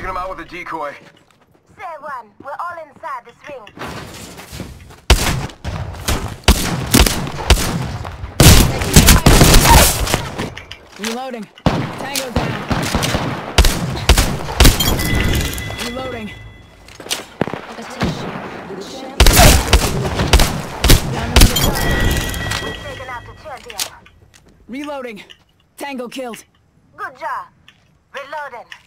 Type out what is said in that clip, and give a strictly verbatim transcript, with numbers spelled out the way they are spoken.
Taking him out with a decoy. Say one, we're all inside this ring. Reloading. Tango down. Reloading. Attention. The champ. Down another target. We've taken out the champion. Reloading. Tango killed. Good job. Reloading.